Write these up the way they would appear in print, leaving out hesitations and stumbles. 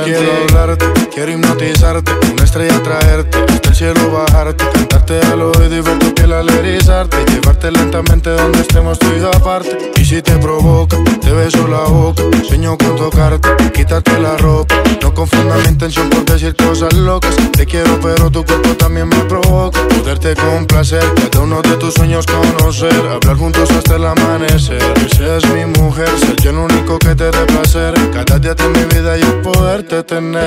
quiero hablarte, quiero hipnotizarte, una estrella traerte, hasta el cielo bajarte, cantarte al oído y ver tu piel al erizarte, llevarte lentamente donde estemos tú y yo aparte. Y si te provoca, te beso la boca, sueño con tocarte, quitarte la ropa. No confundas mi intención por decir cosas locas. Te quiero pero tu cuerpo también me provoca. Poderte complacer, cada uno de tus sueños conocer, hablar juntos hasta el amanecer. Que seas mi mujer, ser yo el único que te dé placer. Cada día de mi vida yo poderte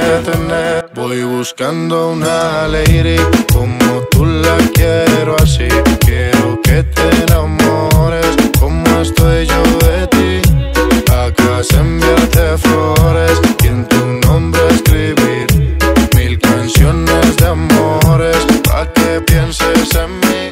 tener. Voy buscando una lady como tú la quiero así. Quiero que te enamores como estoy yo de ti. Acá enviarte flores y en tu nombre escribir 1000 canciones de amores pa' que pienses en mí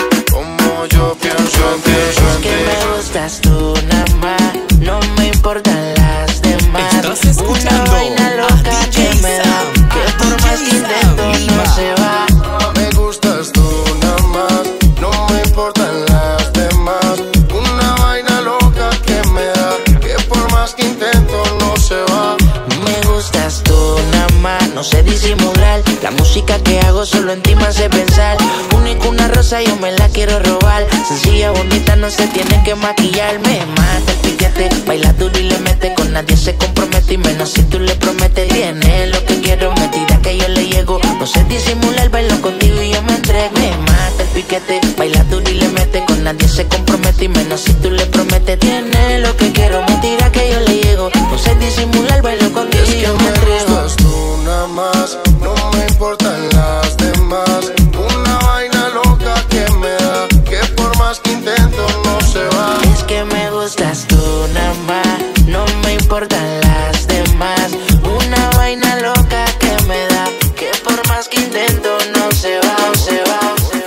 como yo pienso en ti. Es que me gustas tú nada más, no me importan las demás. Estás escuchando una vaina loca que me da, que por más que intento no se va. Me gustas tú nada más, no me importan las demás. Una vaina loca que me da, que por más que intento no se va. Me gustas tú nada más, no sé disimular. La música que hago solo en ti me hace pensar. Única una rosa yo me la quiero robar. Sencilla, bonita, no se tiene que maquillar. Me mata el piquete, baila duro y le mete. Con nadie se compromete y menos si tú le prometes. Tiene lo que quiero, me tira que yo le llego. No sé disimular, bailo contigo y yo me entrego. Me mata el piquete, baila duro y le mete. Con nadie se compromete y menos si tú le prometes. Tiene lo que quiero, me tira que yo le llego. No sé disimular, bailo contigo y yo me entrego. Me gustas tú nada más, no me importan las demás. Una vaina loca que me da, que por más que intento no se va. Es que me gustas tú nada más, no me importan las demás. Una vaina loca que me da, que por más que intento no se va, no se va, no se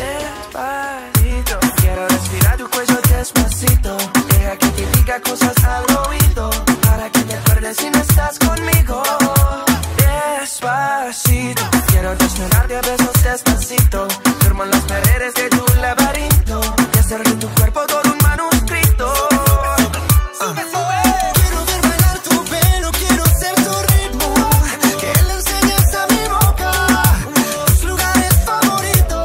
va. Despacito, quiero respirar tu cuello despacito. Deja que te diga cosas al oído, para que te acuerdes si no estás conmigo. Despacito, quiero desnudarte a besos despacito. Firmo en las paredes de tu laberinto y hacer de tu cuerpo todo un manuscrito. Quiero ver bailar tu pelo, quiero ser tu ritmo, que le enseñes a mi boca tus lugares favoritos.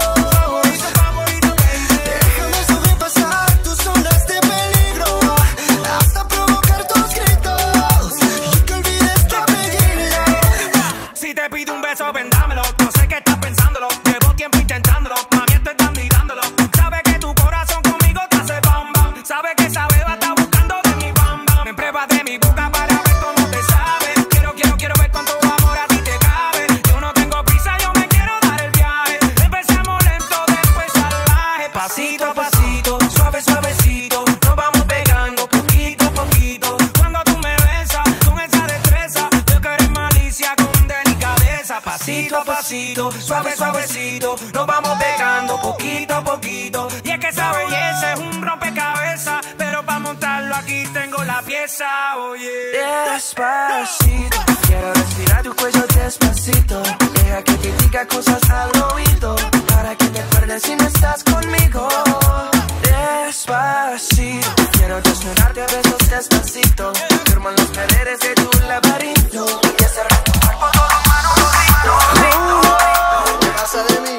Déjame sobrepasar tus zonas de peligro, hasta provocar tus gritos y que olvides tu apellido. Si te pido un beso, ven dámelo. No sé qué estás pensándolo, llevo tiempo intentándolo. Mami, esto estás mirándolo. Sabe que tu corazón conmigo te hace bam bam. Sabe que esa beba está buscando de mi bam bam. Me pruebas de mi boca para ver cómo te sabe. Quiero ver cuánto amor a ti te cabe. Yo no tengo prisa, yo me quiero dar el viaje. Empecemos lento, después salvaje. Pasito a pasito, suave suavecito, nos vamos pegando poquito a poquito. Cuando tú me besas con esa destreza, yo que eres malicia con delicadeza. Pasito a pasito, suave suavecito, nos vamos pegando poquito a poquito. Y es que esa belleza es un rompecabezas, pero para montarlo aquí tengo la pieza, oye. Despacito, quiero respirar tu cuello despacito. Deja que te diga cosas al oído, para que te acuerdes si no estás conmigo. Despacito, quiero desnudarte a besos despacito. Firmo en las paredes de tu laberinto y hacer de tu cuerpo todo un manuscrito. ¿Qué pasa de mí?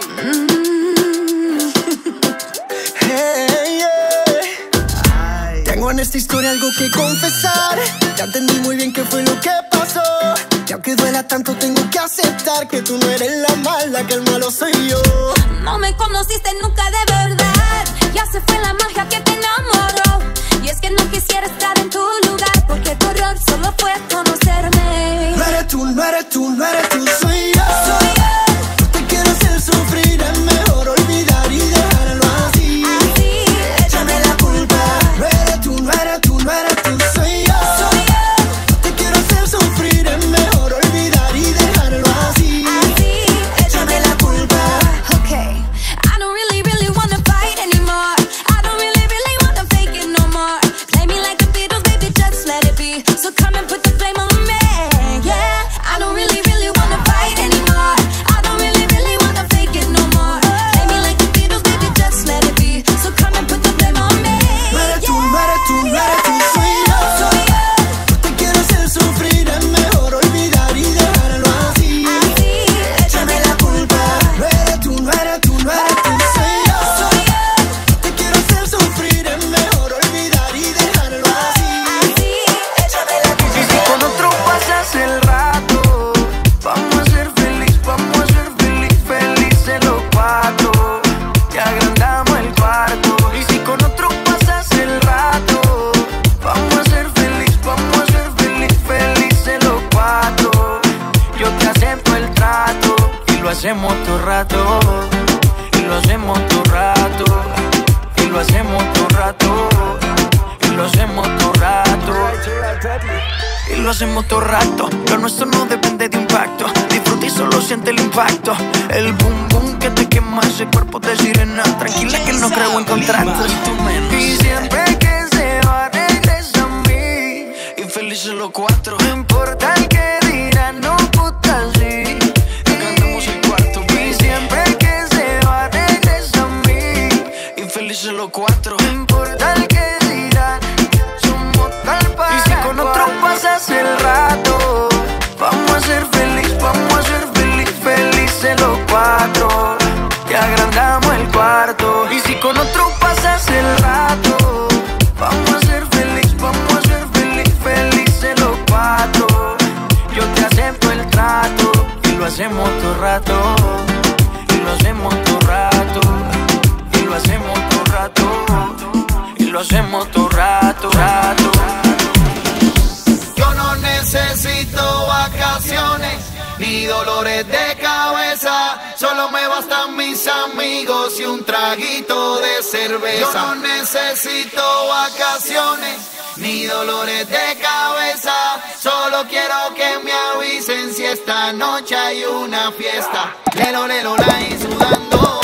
Hey, yeah. Tengo en esta historia algo que confesar. Ya entendí muy bien qué fue lo que pasó. Y aunque duela tanto tengo que aceptar que tú no eres la mala, que el malo soy yo. No me conociste nunca de verdad, ya se fue la magia que te enamoró. Y es que no quisiera estar en tu lugar, porque tu error solo fue conocerme. No eres tú, no eres tú, no eres tú, soy yo. Soy yo. No te quiero hacer sufrir, es mejor olvidar y dejarlo así. Así, Échame la culpa. No eres tú, no eres tú, no eres tú, soy yo. soy yo. No te quiero hacer sufrir, es mejor olvidar y dejarlo así. Así, Échame la culpa. okay. I don't really, really wanna fight anymore. I don't really, really wanna fake it no more. Play me like the Beatles, baby, just let it be. So come and put the flame on me, yeah. I don't really, really wanna fight hacemos todo rato, y lo hacemos todo rato, y lo hacemos todo rato, y lo hacemos todo rato, y lo hacemos todo rato. Lo nuestro no depende de impacto, disfruta y solo siente el impacto. El boom boom que te quema ese cuerpo de sirena. Tranquila que no creo en contratos. Y siempre que se va regresa a mí, y felices los cuatro. No importa el que dirán, no puta sí. Cantamos el cuarto. Y siempre que se va regresa a mí, y felices los cuatro. No importa el que dirán, somos tal para. Y si con otro pasas el rato, vamos a ser felices los cuatro. Te agrandamos el cuarto. Y si con otro pasas el rato, vamos a ser felices los cuatro. Yo te acepto el trato, y lo hacemos todo rato, y lo hacemos todo rato, y lo hacemos todo rato, y lo hacemos todo rato, rato. Yo no necesito vacaciones ni dolores de cabeza, solo me bastan mis amigos y un traguito de cerveza. Yo no necesito vacaciones ni dolores de cabeza, solo quiero que me avisen si esta noche hay una fiesta. Lelo, lelo, la y sudando.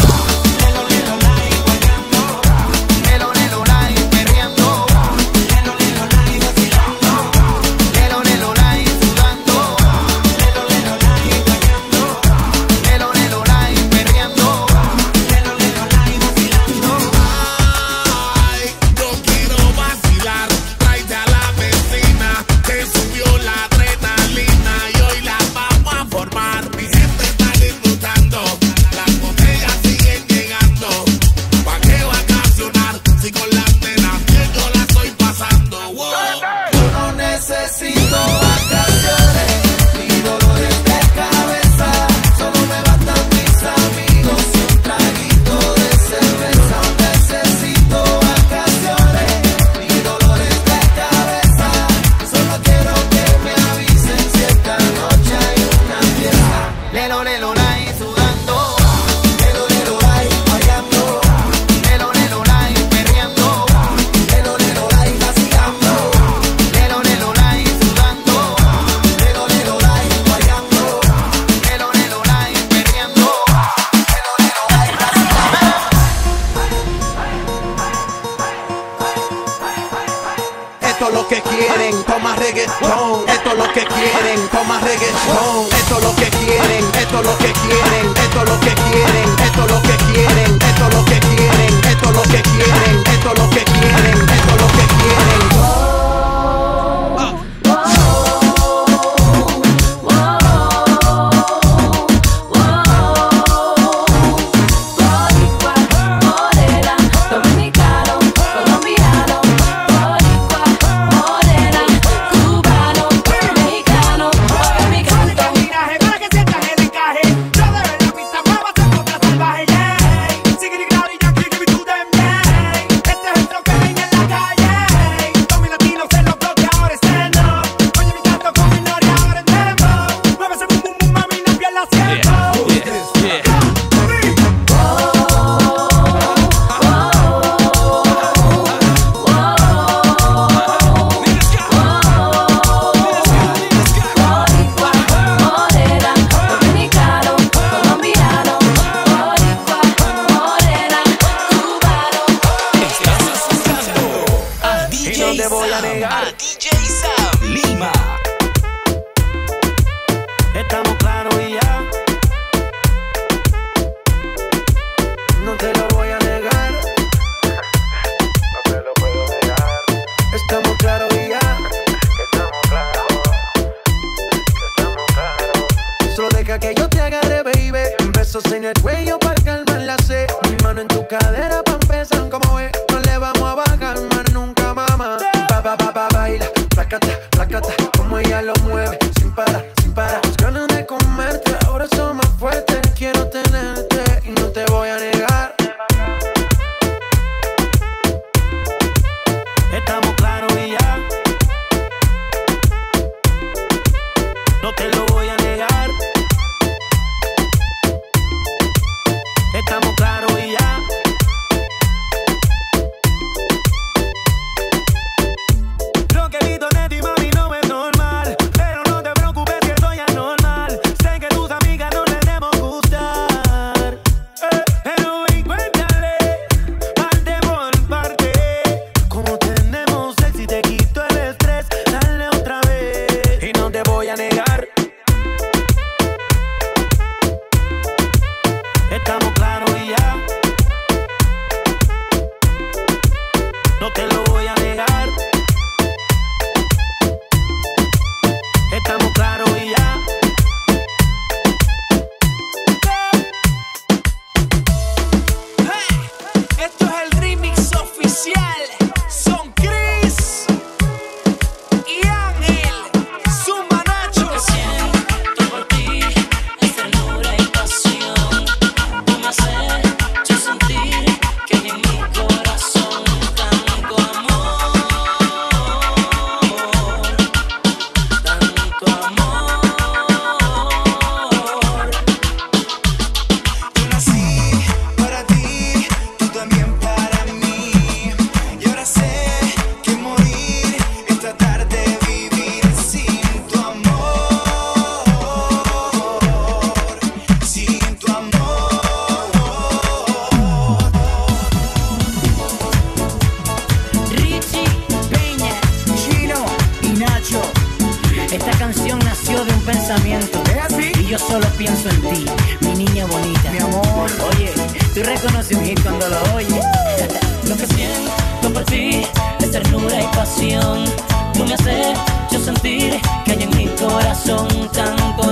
Y yo solo pienso en ti, mi niña bonita. Mi amor. Oye, tú reconoces un hit cuando lo oyes. Lo que siento por ti es ternura y pasión. Tú me haces yo sentir que hay en mi corazón tanto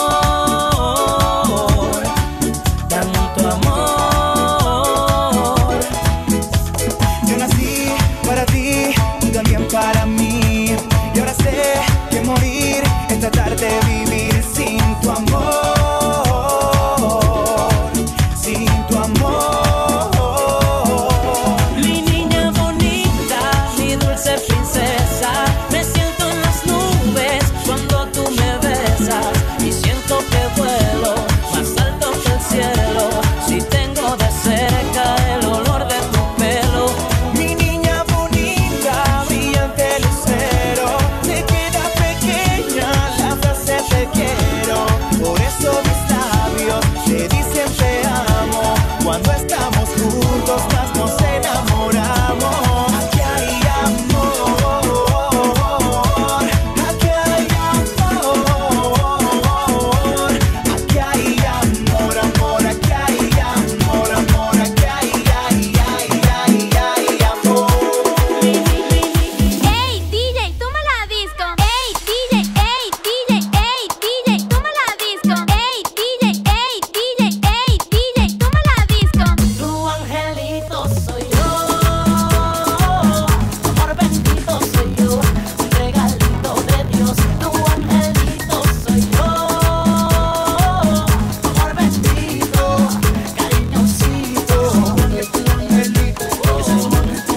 amor, tanto amor. Yo nací para ti, tú también para mí. Y ahora sé que morir es tratar de vivir sin tu amor, sin tu amor. Mi niña bonita, mi dulce princesa, me siento en las nubes cuando tú me besas y siento que vuelo más alto que el cielo si tengo de cerca el olor de tu pelo. Mi niña bonita, brillante lucero, te queda pequeña la frase te quiero. Por eso mis labios te dicen te amo. Cuando estamos juntos más nos enamoramos. Aquí hay amor, aquí hay amor, aquí hay amor, amor, aquí hay amor, amor, aquí hay amor. Ey, DJ, toma la disco. Ey, DJ, ey, DJ, ey, DJ, toma la disco. Ey, DJ, ey, DJ, ey, DJ, toma la disco. Tu angelito soy yo, amor bendito soy yo, un regalito de Dios. Tu angelito soy yo, amor bendito, cariñosito. Yo soy tu angelito, yo soy tu angelito,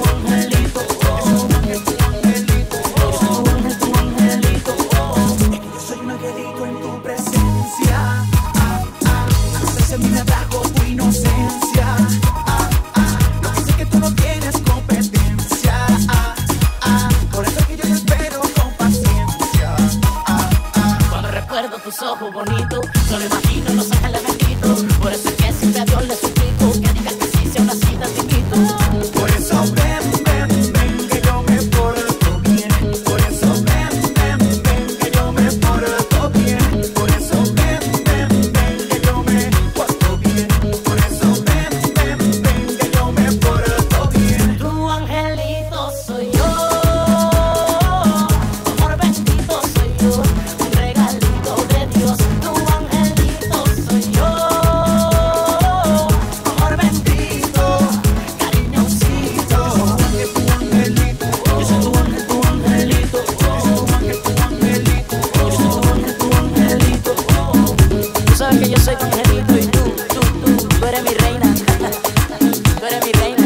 Soy un angelito en tu presencia. No sé si a mí me atrajo tu inocencia. Lo que sé que tú no tienes competencia. Por eso que yo te espero con paciencia. Cuando recuerdo tus ojos bonitos, solo imagino los ángeles benditos. Por eso es que siempre a Dios le suplico que digas que sí sea una cita te invito. Por eso ven, ven, ven, que yo me porto bien. Por eso ven, ven, ven, que yo me porto bien. Por eso ven, ven, ven, que yo me porto bien. Por eso ven, ven, ven, que yo me porto bien. Tu angelito soy yo, amor bendito soy yo, un regalito de Dios. Tu angelito soy yo, amor bendito, cariñosito. Yo soy tu angelito, yo soy tu angelito, yo soy tu angelito. Tú sabes que yo soy tu angelito y tú eres mi reina, tú eres mi reina.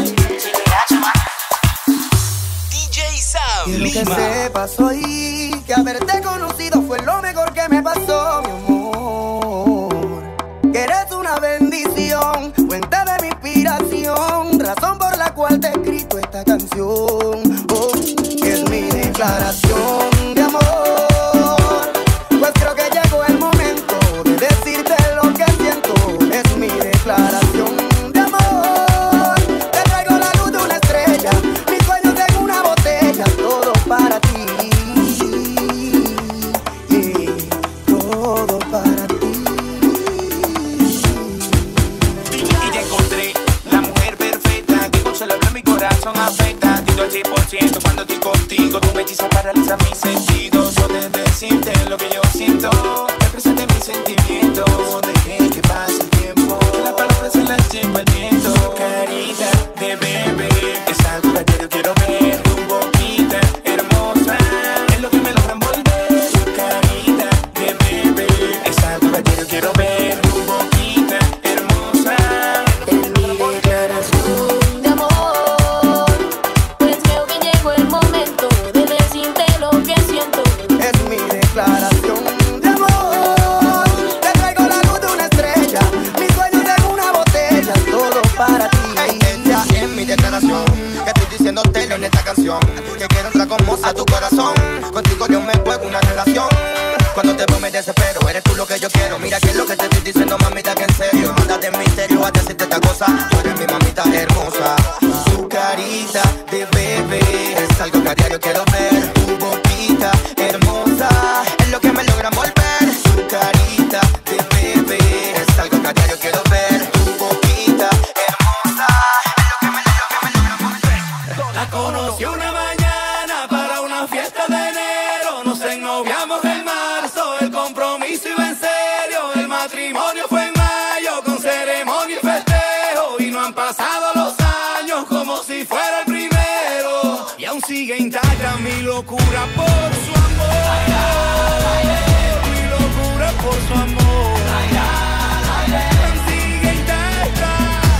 Quiero que sepas hoy que haberte conocido fue lo mejor que me pasó, mi amor. Que eres una bendición, fuente de mi inspiración, razón por la cual te he escrito esta canción. Oh, que es mi declaración de amor. Pues creo que llegó el momento de decirte lo que siento. Es mi declaración de amor. Te traigo la luz de una estrella, mis sueños en una botella, todo para ti, todo para ti. Y te encontré la mujer perfecta que con solo hablar mi corazón afecta. Tito al 100% cuando estoy contigo. Tú me hechizas, paraliza mis sentidos. Yo de decirte lo que yo siento, expresarte mis sentimientos. Dejé que pase el tiempo, que las palabras se las lleva el viento. Carita de bebé, es algo que yo quiero ver. Tu boquita hermosa es lo que me logra envolver. Carita de bebé, es algo que yo quiero ver. Tu boquita hermosa. Es mi declaración de amor, pues creo que llegó el momento de decirte lo que siento. Es mi declaración de amor. Te traigo la luz de una estrella, mis sueños en una botella, todo para ti. Esta es mi declaración, que estoy diciéndote en esta canción, que quiero entrar como a tu corazón. Contigo yo me juego una relación. Cuando te veo me desespero, eres tú lo que yo quiero. Mira que es lo que te estoy diciendo, mamita, que en serio. Mándate misterio a decirte esta cosa. Tú eres mi mamita hermosa. Su carita de bebé es algo que a diario quiero ver. Tu boquita hermosa es lo que me logra envolver. Su carita locura por su amor, mi locura por su amor. Sigue intacta.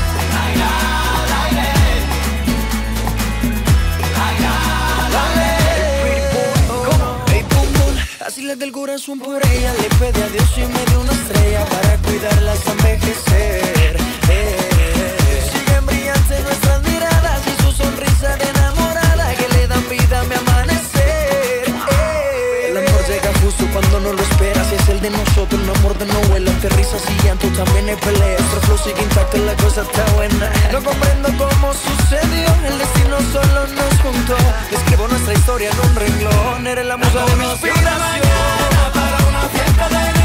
Así le del corazón por ella, le pedí a Dios y me dio una estrella para cuidarla hasta envejecer. Siguen brillantes nuestras miradas y su sonrisa de enamorada que le dan vida a mi amanecer. El amor llega justo cuando no lo esperas, es el de nosotros, un amor de novela, entre risas y llanto también hay peleas. Nuestro flow sigue intacto, la cosa está buena. No comprendo cómo sucedió, el destino solo nos juntó. Escribo nuestra historia en un renglón, eres la musa de mi inspiración. Para una fiesta de